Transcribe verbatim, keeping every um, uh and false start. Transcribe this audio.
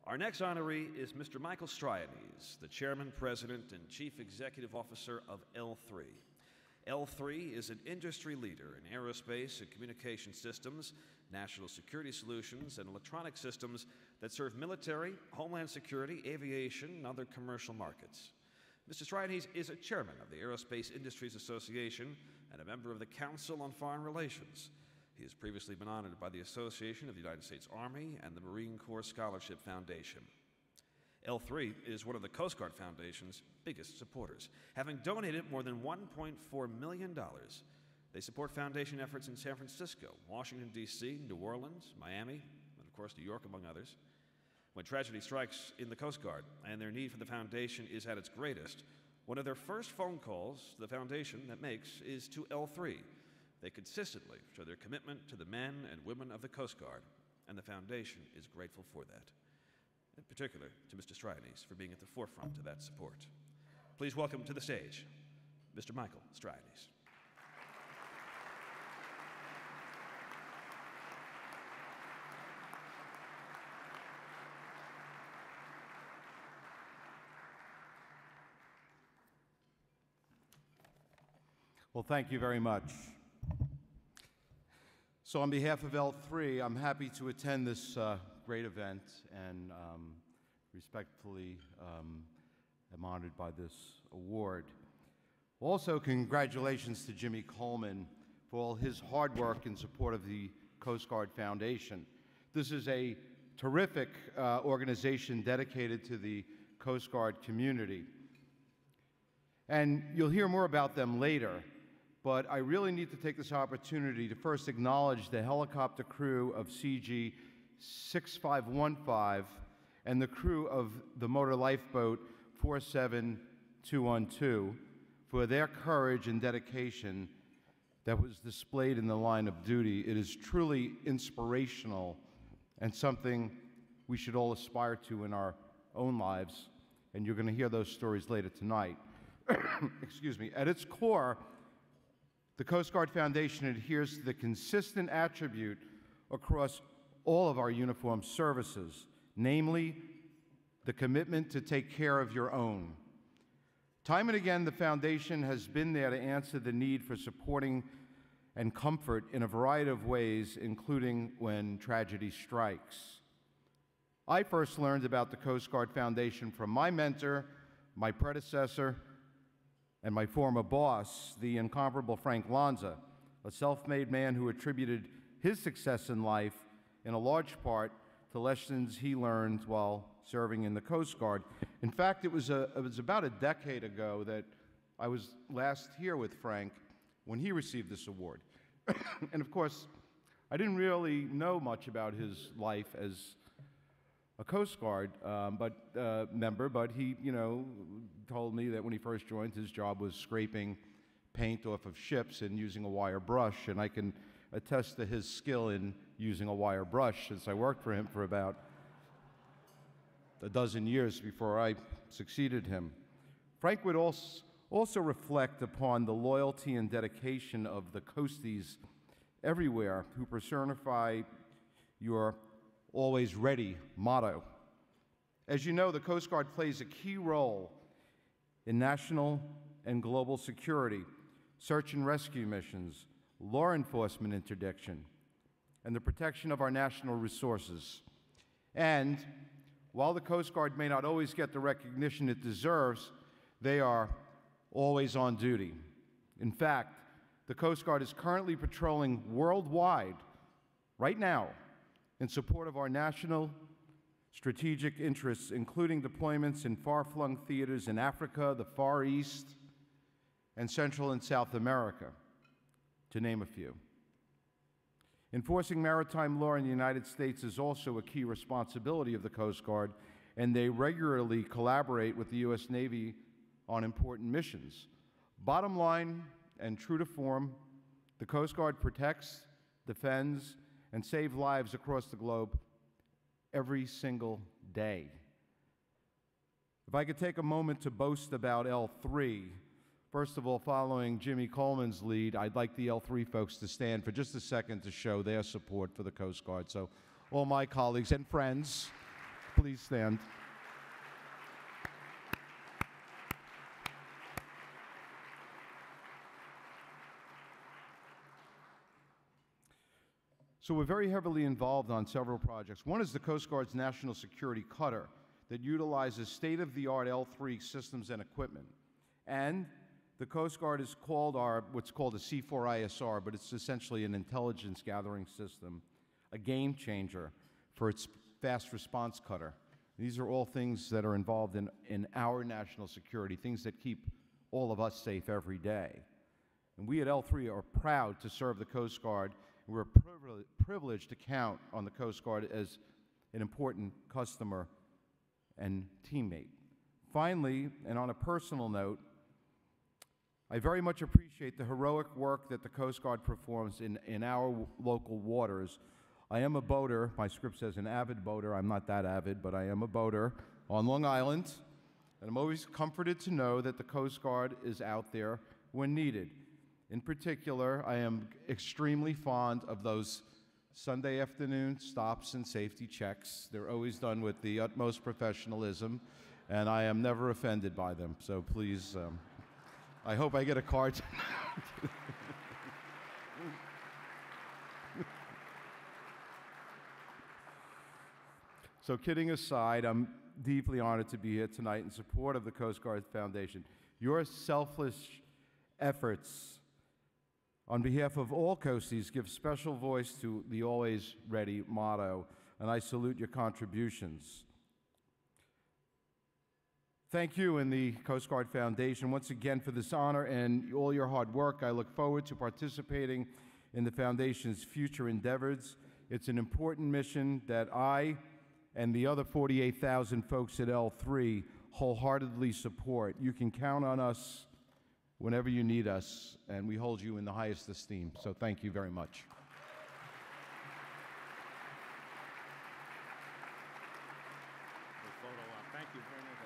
Our next honoree is Mister Michael Strianese, the Chairman, President, and Chief Executive Officer of L three. L three is an industry leader in aerospace and communication systems, national security solutions, and electronic systems that serve military, homeland security, aviation, and other commercial markets. Mister Strianese is a chairman of the Aerospace Industries Association and a member of the Council on Foreign Relations. He has previously been honored by the Association of the United States Army and the Marine Corps Scholarship Foundation. L three is one of the Coast Guard Foundation's biggest supporters, having donated more than one point four million dollars. They support foundation efforts in San Francisco, Washington, D C, New Orleans, Miami, and of course New York, among others. When tragedy strikes in the Coast Guard and their need for the foundation is at its greatest, one of their first phone calls the foundation that makes is to L three. They consistently show their commitment to the men and women of the Coast Guard, and the foundation is grateful for that. In particular, to Mister Strianese for being at the forefront of that support. Please welcome to the stage, Mister Michael Strianese. Well, thank you very much. So on behalf of L three, I'm happy to attend this uh, great event and um, respectfully um, am honored by this award. Also, congratulations to Jimmy Coleman for all his hard work in support of the Coast Guard Foundation. This is a terrific uh, organization dedicated to the Coast Guard community. And you'll hear more about them later. But I really need to take this opportunity to first acknowledge the helicopter crew of C G six five one five and the crew of the motor lifeboat four seven two one two for their courage and dedication that was displayed in the line of duty. It is truly inspirational and something we should all aspire to in our own lives, and you're going to hear those stories later tonight. Excuse me. At its core, the Coast Guard Foundation adheres to the consistent attribute across all of our uniformed services, namely the commitment to take care of your own. Time and again, the Foundation has been there to answer the need for supporting and comfort in a variety of ways, including when tragedy strikes. I first learned about the Coast Guard Foundation from my mentor, my predecessor, and my former boss, the incomparable Frank Lanza, a self-made man who attributed his success in life in a large part to lessons he learned while serving in the Coast Guard. In fact, it was, a, it was about a decade ago that I was last here with Frank when he received this award. And of course, I didn't really know much about his life as a Coast Guard um, but, uh, member, but he, you know, told me that when he first joined, his job was scraping paint off of ships and using a wire brush, and I can attest to his skill in using a wire brush since I worked for him for about a dozen years before I succeeded him. Frank would also, also reflect upon the loyalty and dedication of the Coasties everywhere who personify your always ready motto. As you know, the Coast Guard plays a key role in national and global security, search and rescue missions, law enforcement interdiction, and the protection of our national resources. And while the Coast Guard may not always get the recognition it deserves, they are always on duty. In fact, the Coast Guard is currently patrolling worldwide, right now, in support of our national strategic interests, including deployments in far-flung theaters in Africa, the Far East, and Central and South America, to name a few. Enforcing maritime law in the United States is also a key responsibility of the Coast Guard, and they regularly collaborate with the U S Navy on important missions. Bottom line, and true to form, the Coast Guard protects, defends, and saves lives across the globe every single day. If I could take a moment to boast about L three, first of all, following Jimmy Coleman's lead, I'd like the L three folks to stand for just a second to show their support for the Coast Guard. So all my colleagues and friends, Please stand. So we're very heavily involved on several projects. One is the Coast Guard's National Security Cutter that utilizes state-of-the-art L three systems and equipment. And the Coast Guard is called our, what's called a C four I S R, but it's essentially an intelligence gathering system, a game changer for its fast response cutter. These are all things that are involved in, in our national security, things that keep all of us safe every day. And we at L three are proud to serve the Coast Guard. We're privileged, privileged to count on the Coast Guard as an important customer and teammate. Finally, and on a personal note, I very much appreciate the heroic work that the Coast Guard performs in, in our w local waters. I am a boater. My script says an avid boater. I'm not that avid, but I am a boater on Long Island. And I'm always comforted to know that the Coast Guard is out there when needed. In particular, I am extremely fond of those Sunday afternoon stops and safety checks. They're always done with the utmost professionalism, and I am never offended by them. So please, um, I hope I get a card. So kidding aside, I'm deeply honored to be here tonight in support of the Coast Guard Foundation. Your selfless efforts on behalf of all Coasties give special voice to the Always Ready motto, and I salute your contributions. Thank you and the Coast Guard Foundation once again for this honor and all your hard work. I look forward to participating in the Foundation's future endeavors. It's an important mission that I and the other forty-eight thousand folks at L three wholeheartedly support. You can count on us whenever you need us, and we hold you in the highest esteem. So thank you very much. Thank you very much.